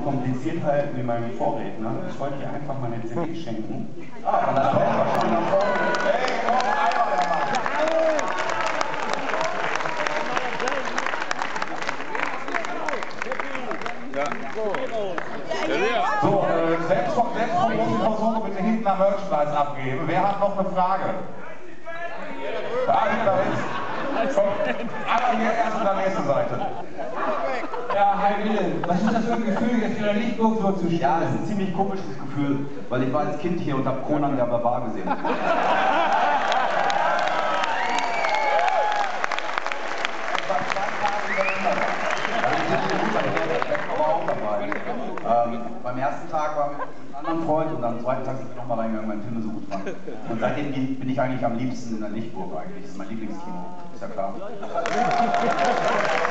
kompliziert halten wie mein Vorredner. Ich wollte dir einfach mal eine CD schenken. Ah, von der Tochter schon nach vorne. Hey, komm, einmal der Mann. So, selbst vom großen Versuch bitte hinten am Merchandise abgeben. Wer hat noch eine Frage? Ah, hier, da ist. Komm, einmal hier erst an der nächsten Seite. Ja, hi Wille, was ist das für ein Gefühl, jetzt in der Lichtburg so zu stehen? Ja, das ist ein ziemlich komisches Gefühl, weil ich war als Kind hier und habe Conan der Barbar gesehen. Beim ersten Tag war ich mit einem anderen Freund und am zweiten Tag sind wir nochmal reingegangen, weil die Filme so gut fand. Und seitdem bin ich eigentlich am liebsten in der Lichtburg eigentlich. Das ist mein Lieblingskino, ist ja klar.